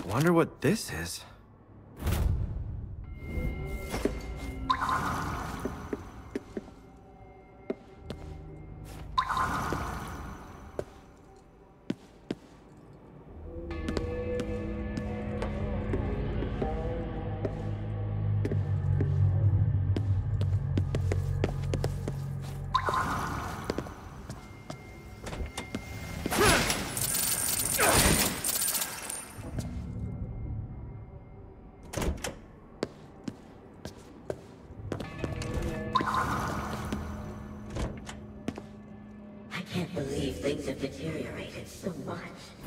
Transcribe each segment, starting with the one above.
Wonder what this is. I can't believe things have deteriorated so much.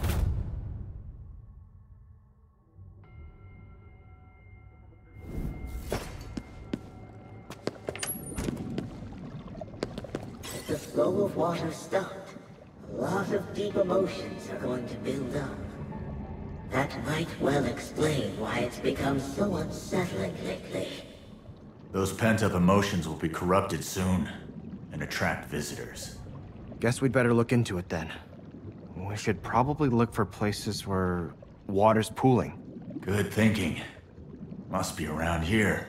If the flow of water stopped, a lot of deep emotions are going to build up. That might well explain why it's become so unsettling lately. Those pent-up emotions will be corrupted soon, and attract visitors. Guess we'd better look into it then. We should probably look for places where water's pooling. Good thinking. Must be around here.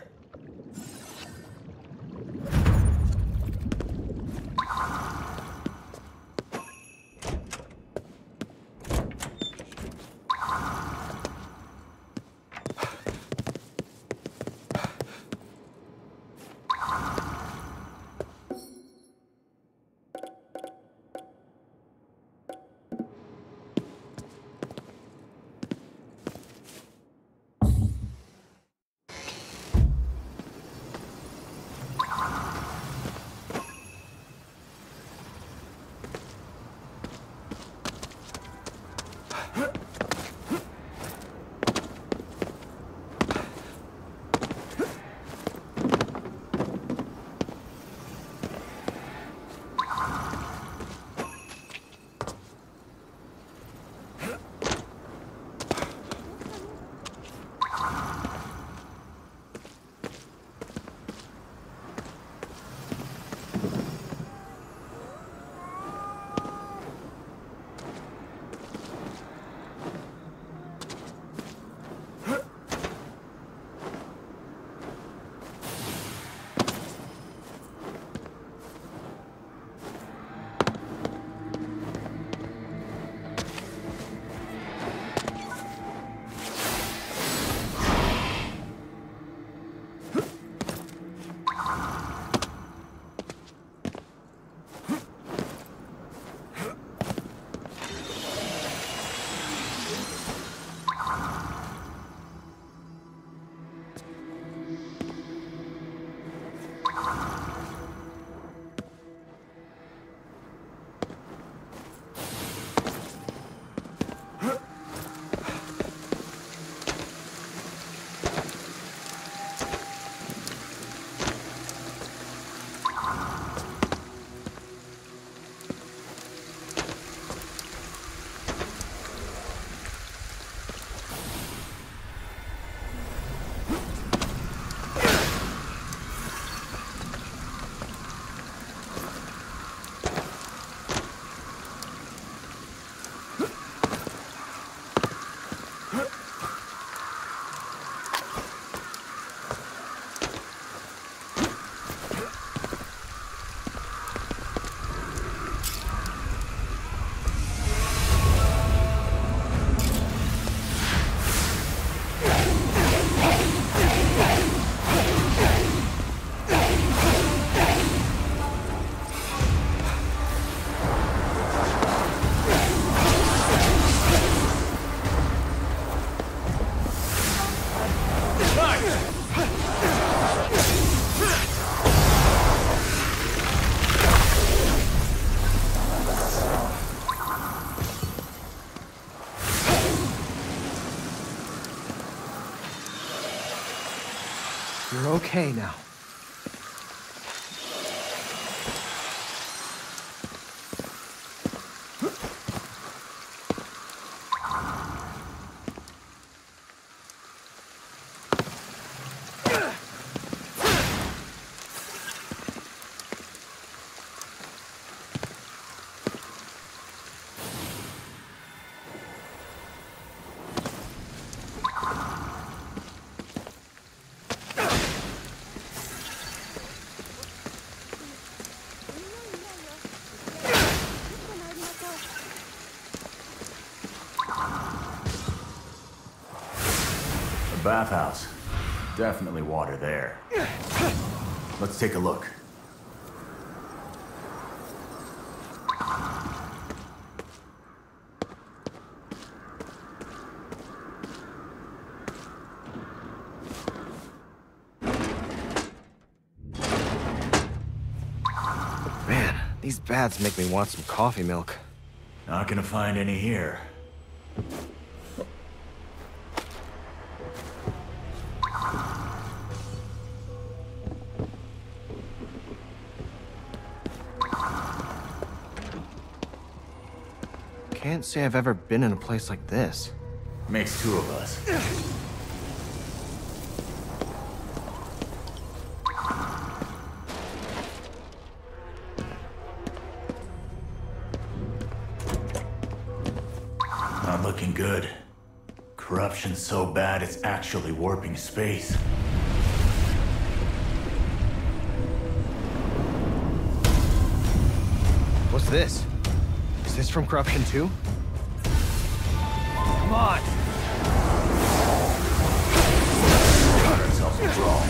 You're okay now. bathhouse. Definitely water there. Let's take a look. Man, these baths make me want some coffee milk. Not gonna find any here. Can't say I've ever been in a place like this. Makes two of us. Not looking good. Corruption's so bad it's actually warping space. What's this? Is this from Corruption 2? Come on! Got ourselves a brawl.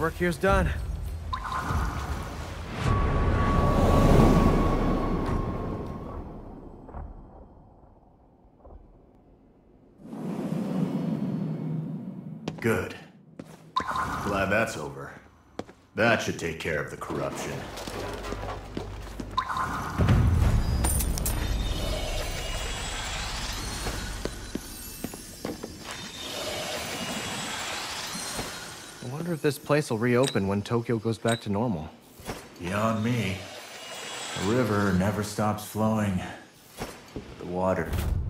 work here's done. Good. Glad that's over. That should take care of the corruption. I wonder if this place will reopen when Tokyo goes back to normal. Beyond me. The river never stops flowing. The water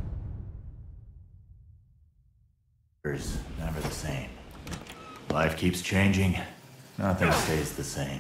is never the same. Life keeps changing. Nothing stays the same.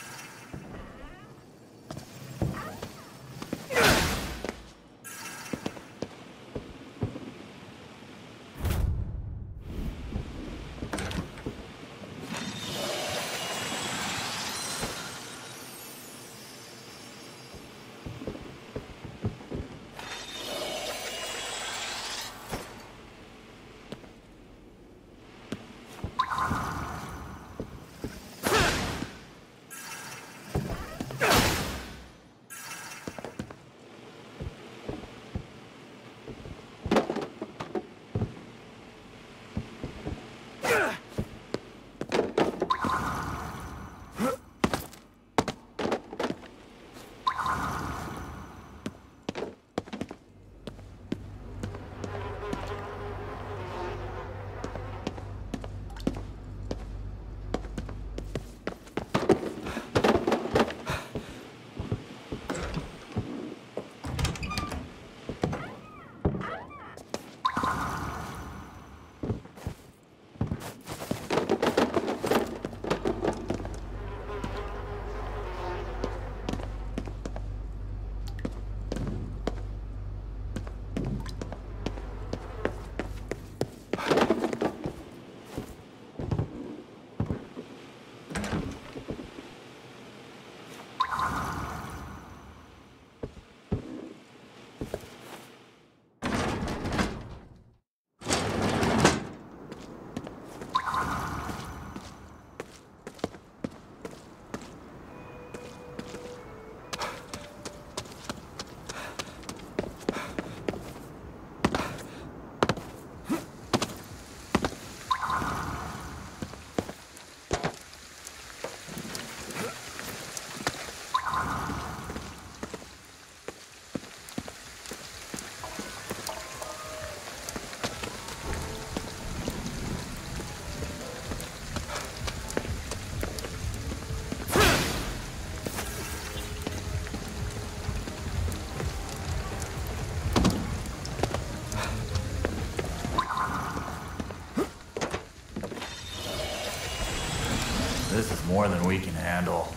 This is more than we can handle.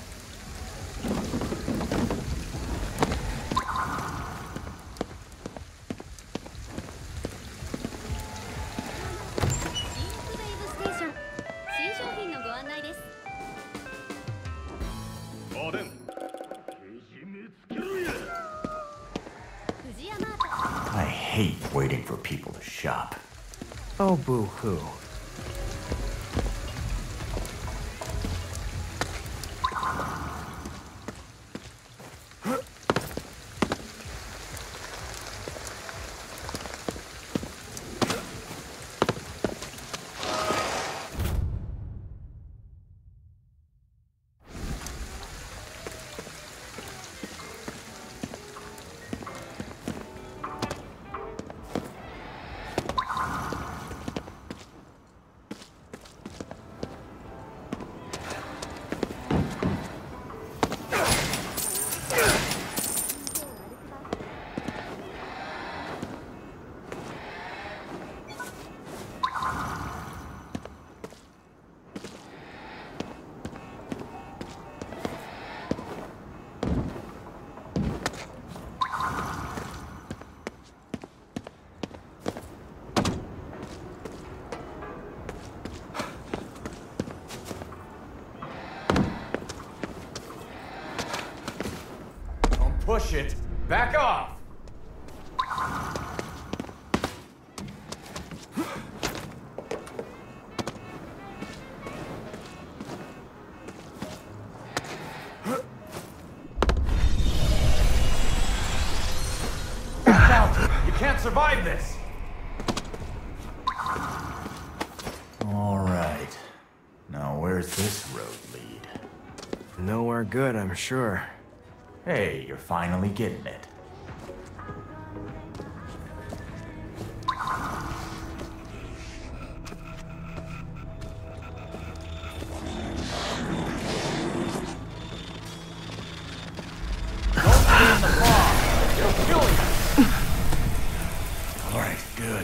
I hate waiting for people to shop. Oh, boo-hoo. Push it. Back off! can't survive this! All right. Now where's this road lead? Nowhere good, I'm sure. Hey, you're finally getting it. It'll kill you! All right, good.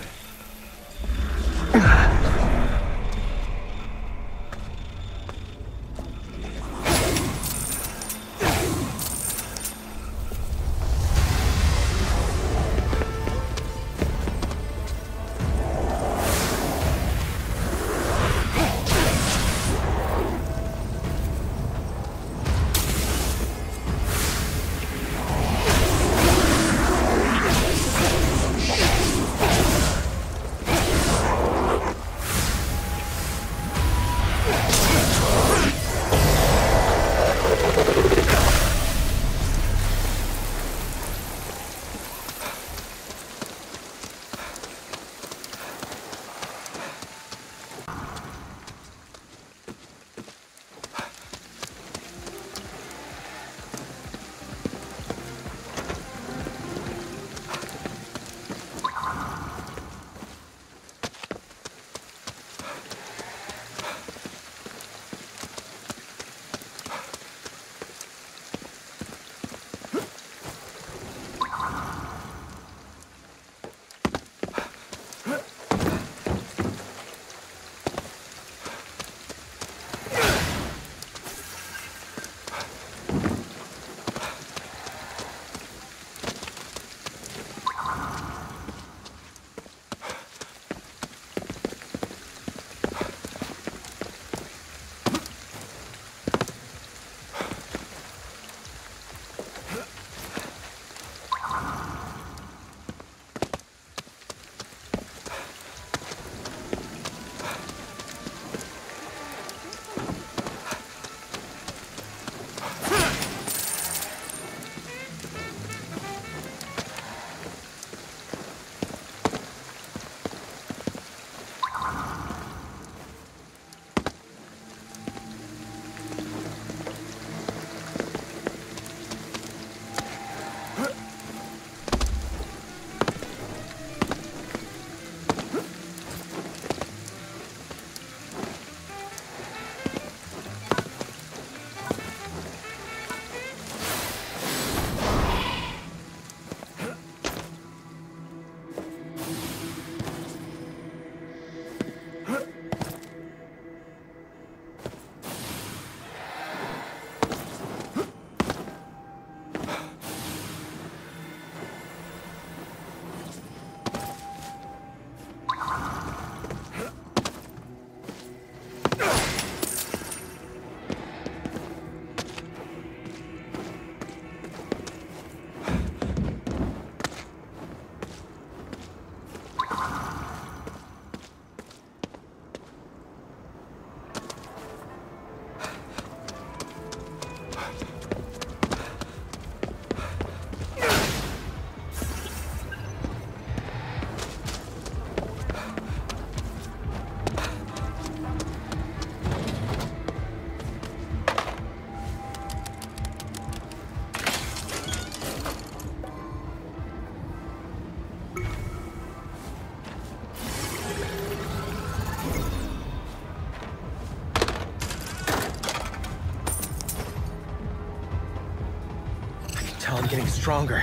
Tell I'm getting stronger.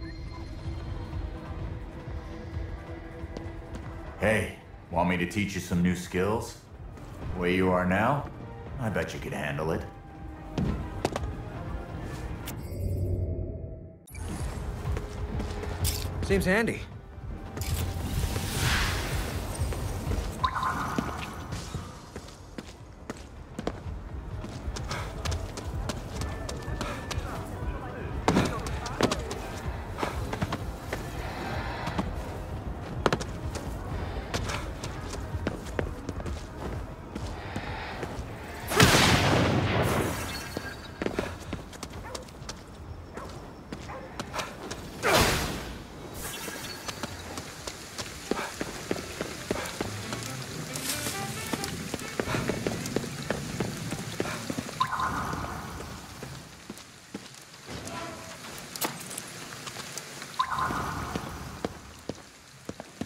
Hey, want me to teach you some new skills? The way you are now, I bet you could handle it. Seems handy.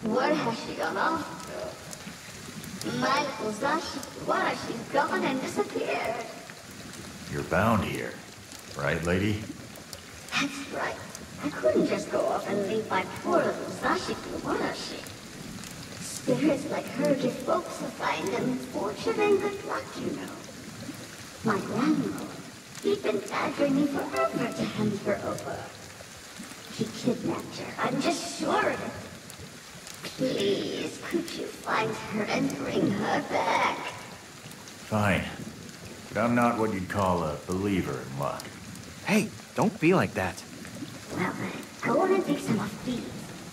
Where has she gone off? My little Zashi, where she's gone and disappeared. You're bound here, right, lady? That's right. I couldn't just go off and leave my poor little Zashi Warashi. Spirits like her give folks a find and fortune and good luck, you know. My landlord, he'd been badgering me forever to hand her over. He kidnapped her, I'm just sure of it. Please, could you find her and bring her back? Fine. But I'm not what you'd call a believer in luck. Hey, don't be like that. Well then, go on and take some of these.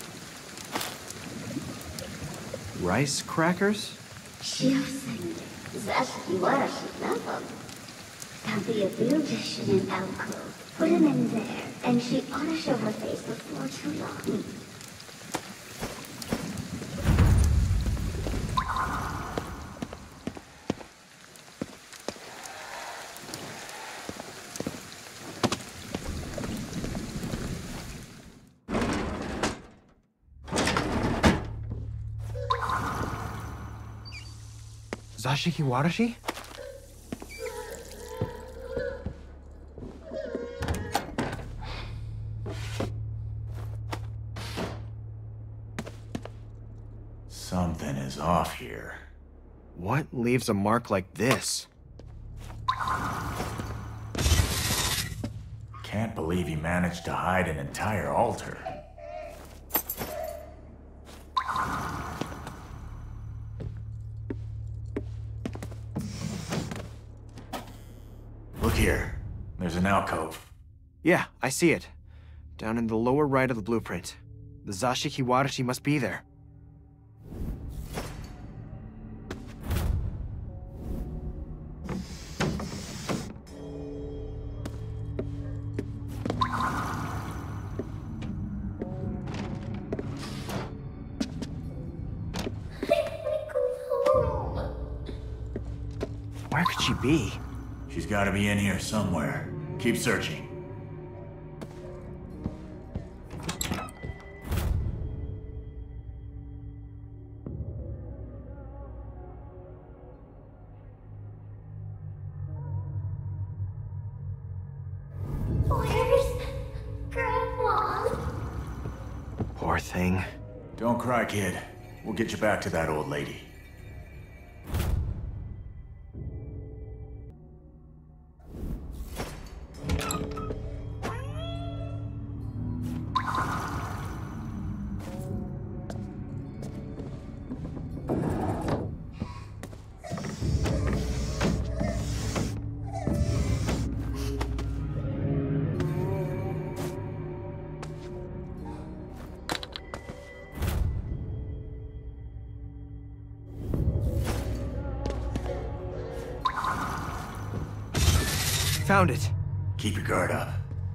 Rice crackers? Shiosende, Zashi Warashi love them. There'll be a blue dish in an alcove. Put him in there, and she ought to show her face before too long. Zashiki Warashi? Something is off here. What leaves a mark like this? Can't believe he managed to hide an entire altar. Look here. There's an alcove. Yeah, I see it. Down in the lower right of the blueprint. The Zashiki Warashi must be there. Where could she be? She's gotta be in here somewhere. Keep searching. Where's Grandma? Poor thing. Don't cry, kid. We'll get you back to that old lady. Found it. Keep your guard up.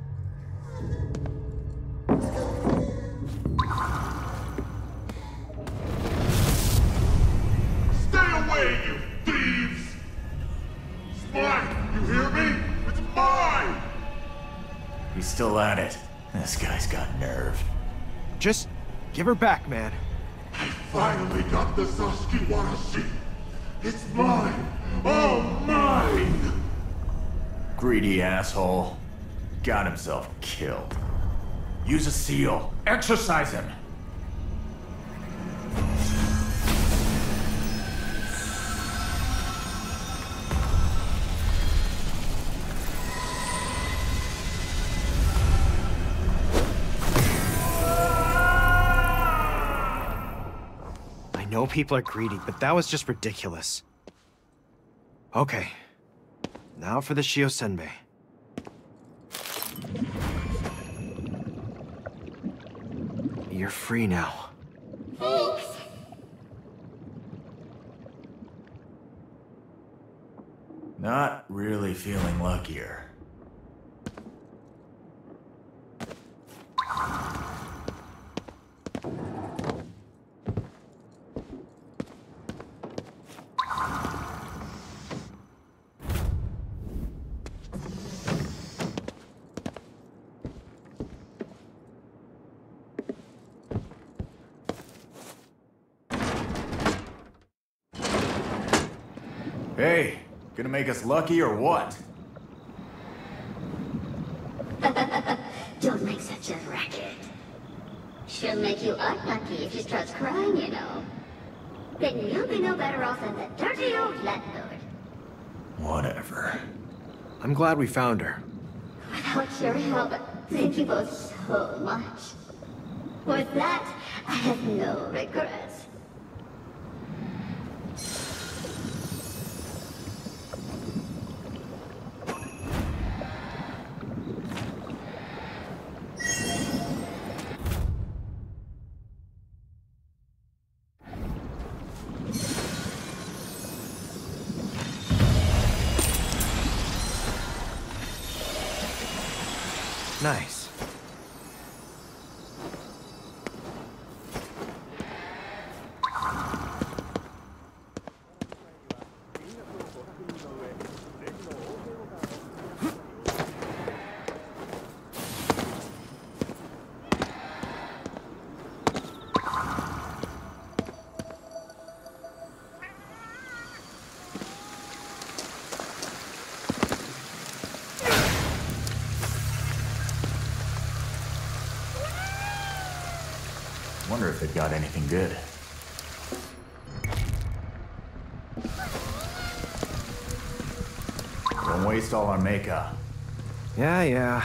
Stay away, you thieves! It's mine, you hear me? It's mine! He's still at it. This guy's got nerve. Just give her back, man. I finally got the Sasuke Warashi. It's mine! All mine! Greedy asshole. Got himself killed. Use a seal. Exorcise him. I know people are greedy, but that was just ridiculous. Okay. Now for the Shiosenbei. You're free now. Thanks. Not really feeling luckier. Hey, gonna make us lucky or what? Don't make such a racket. She'll make you unlucky if she starts crying, you know. Then you'll be no better off than the dirty old landlord. Whatever. I'm glad we found her. Without your help, thank you both so much. With that, I have no regrets. Nice. Wonder if they've got anything good. Don't waste all our makeup. Yeah.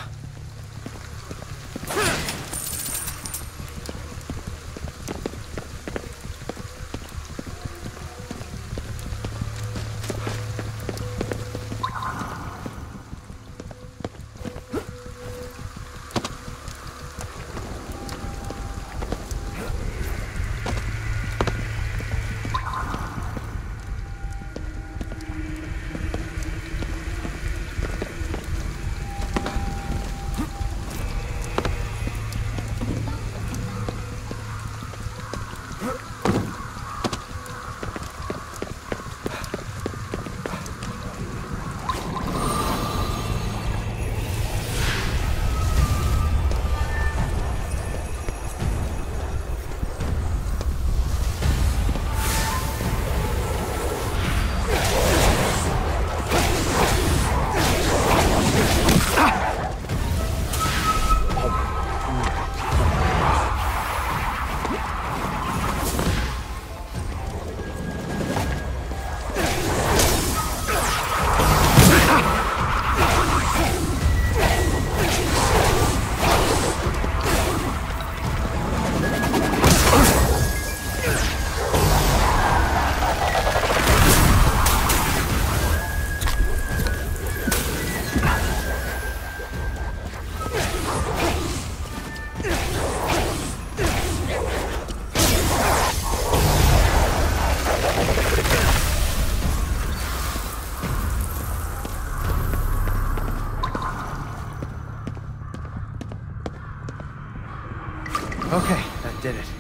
Okay, that did it.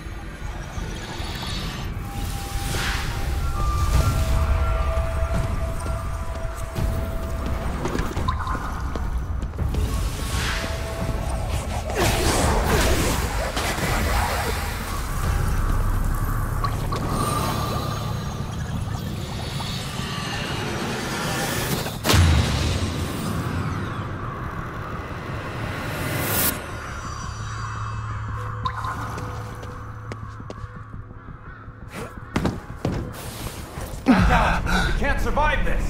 You can't survive this!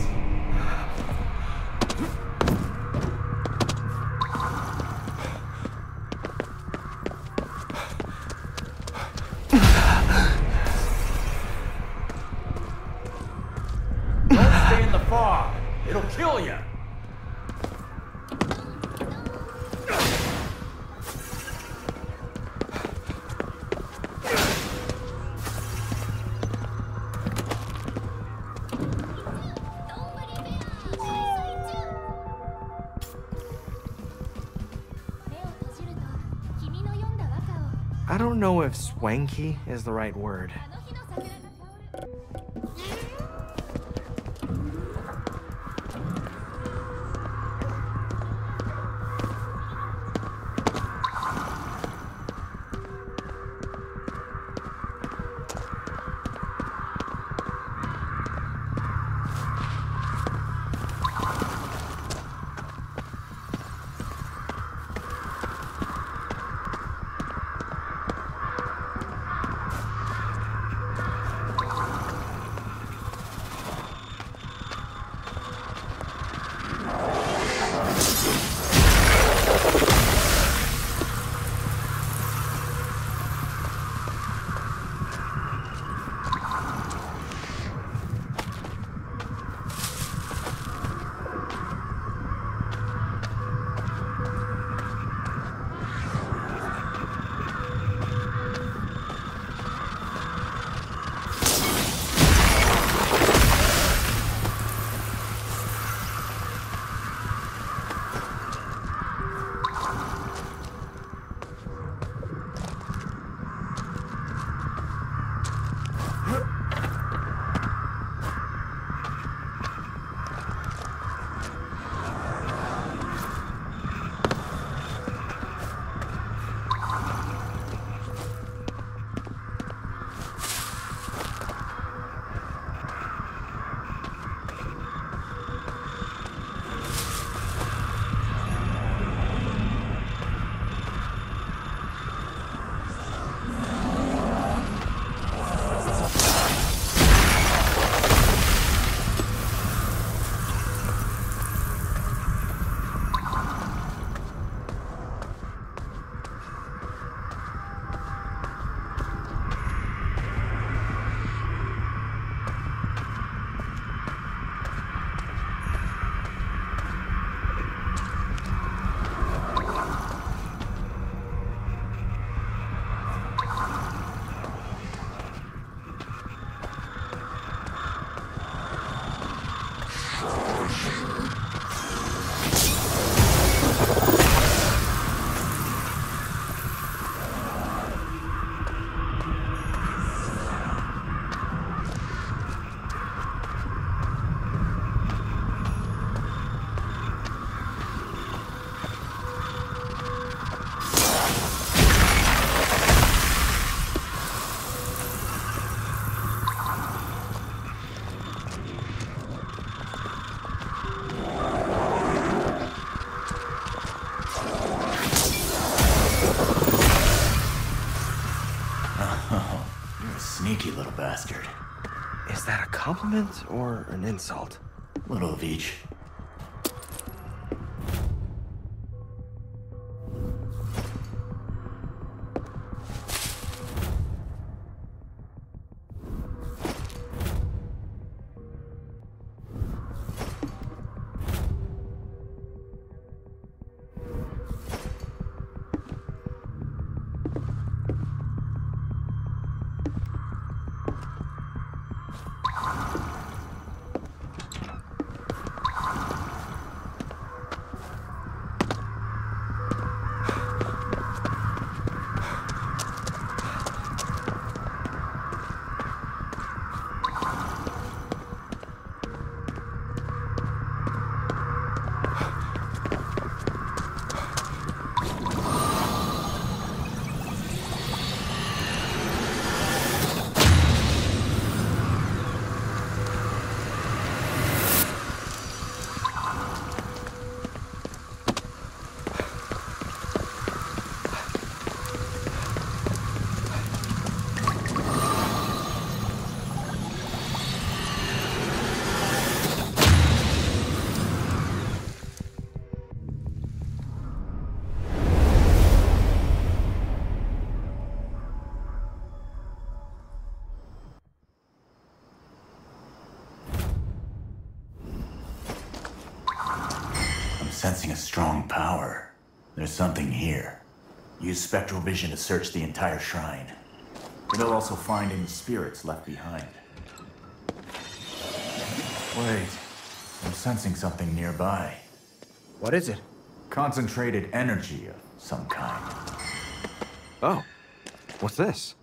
Don't stay in the fog! It'll kill you! I don't know if swanky is the right word. Sneaky little bastard. Is that a compliment or an insult? Little of each. Sensing a strong power. There's something here. Use spectral vision to search the entire shrine. It'll also find any spirits left behind. Wait, I'm sensing something nearby. What is it? Concentrated energy of some kind. Oh, what's this?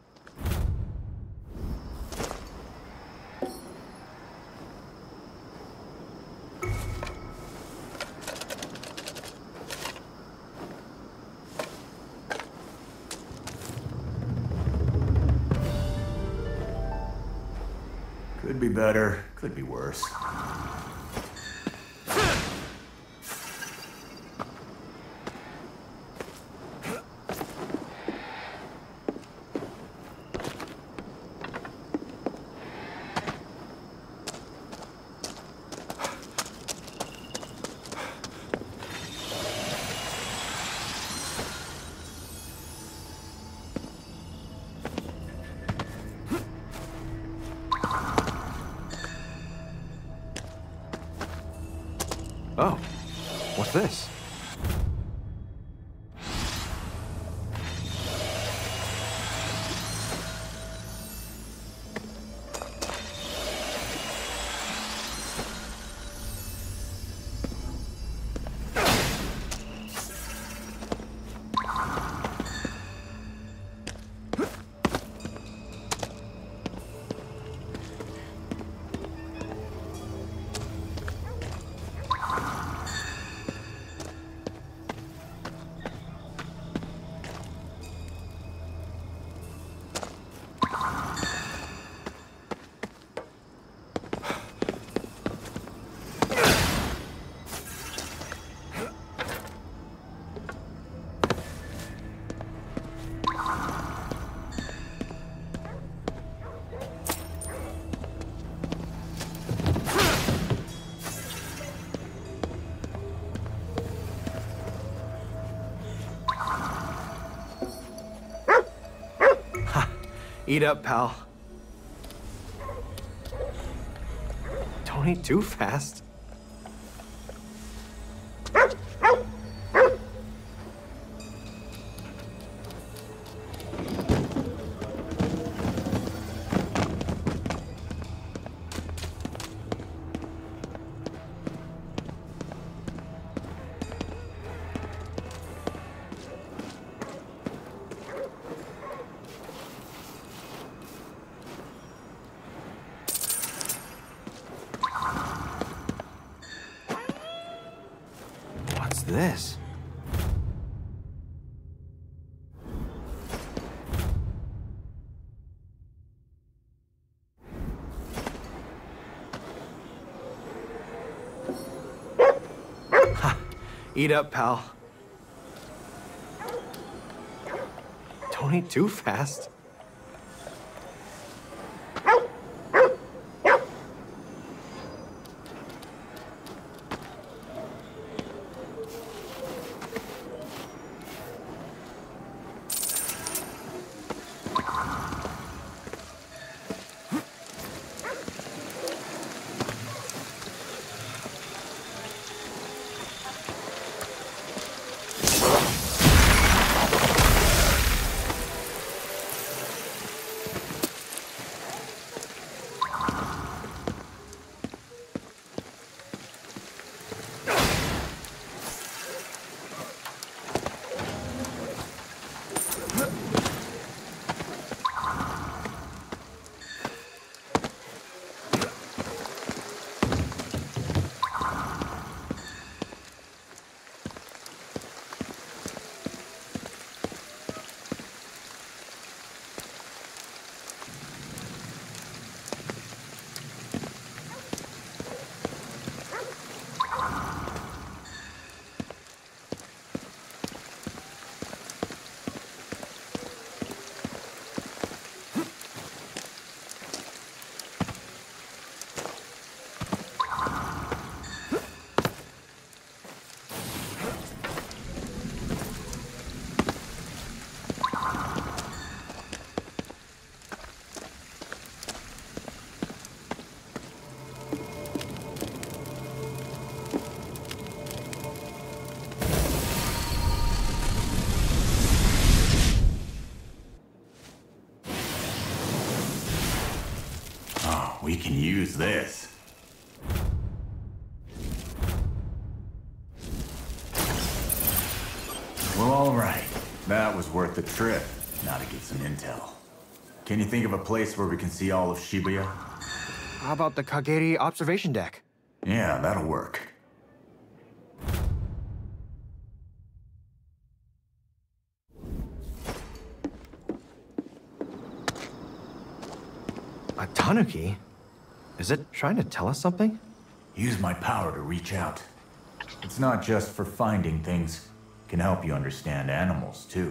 Could be better, could be worse. Oh, what's this? Eat up, pal. Don't eat too fast. What's this? Ha! Eat up, pal. Don't eat too fast. We can use this. Well, all right. That was worth the trip. Now to get some intel. Can you think of a place where we can see all of Shibuya? How about the Kageri observation deck? Yeah, that'll work. A tanuki? Is it trying to tell us something? Use my power to reach out. It's not just for finding things. It can help you understand animals, too.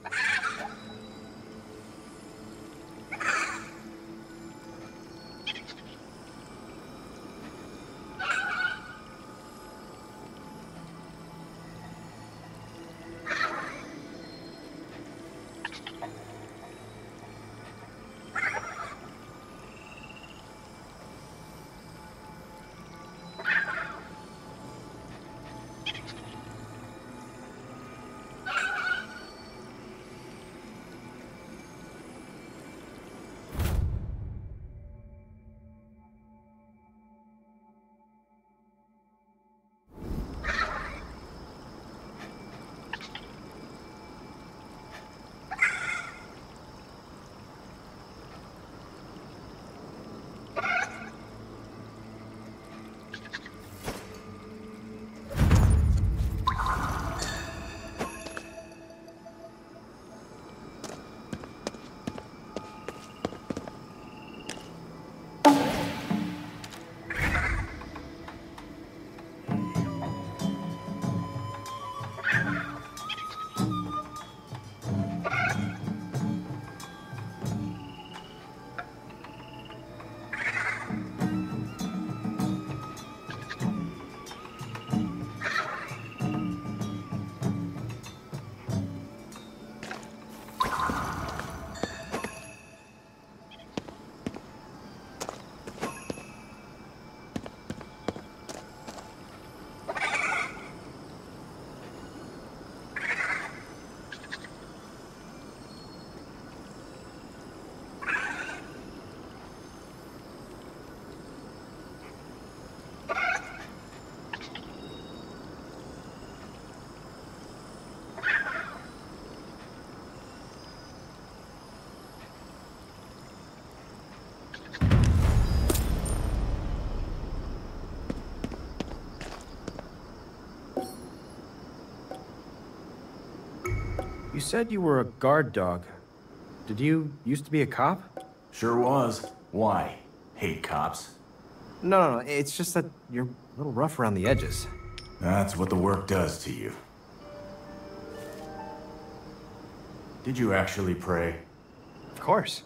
You said you were a guard dog. Did you used to be a cop? Sure was. Why? Hate cops? No, it's just that you're a little rough around the edges. That's what the work does to you. Did you actually pray? Of course.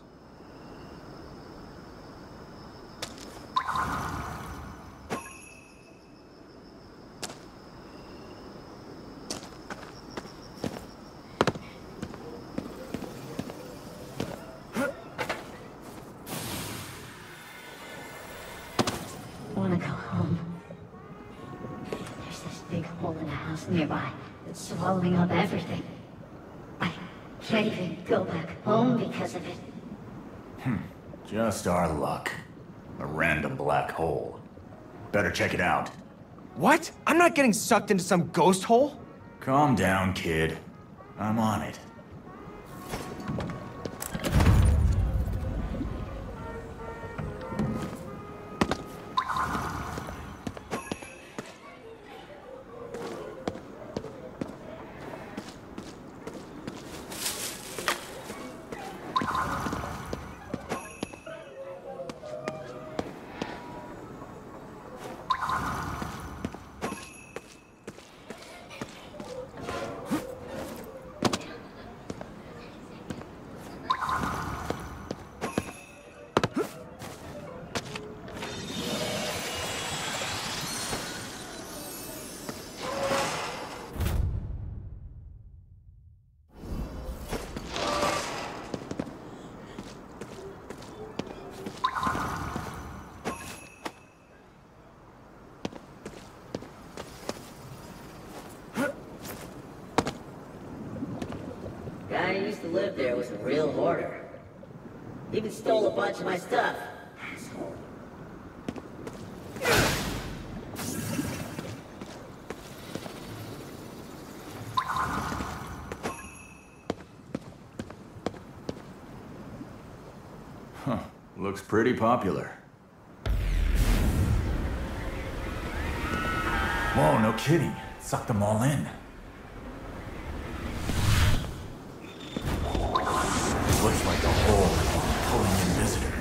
Want to go home? There's this big hole in a house nearby that's swallowing up everything. I can't even go back home because of it. Just our luck. A random black hole. Better check it out. What? I'm not getting sucked into some ghost hole? Calm down, kid. I'm on it. Guy who used to live there was a real hoarder. Even stole a bunch of my stuff. Asshole. Huh. Looks pretty popular. Whoa, no kidding. Sucked them all in. Looks like a hole pulling in visitors.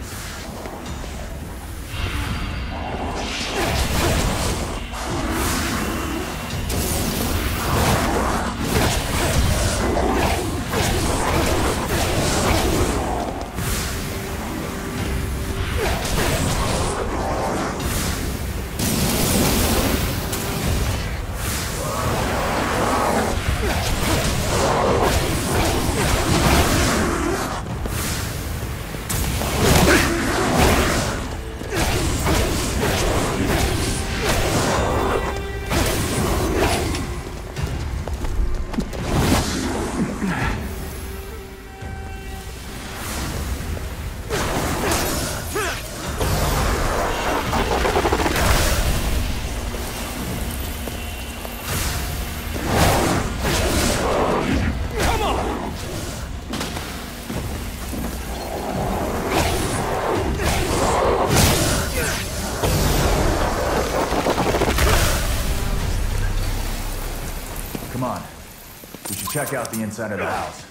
Come on. We should check out the inside of the house.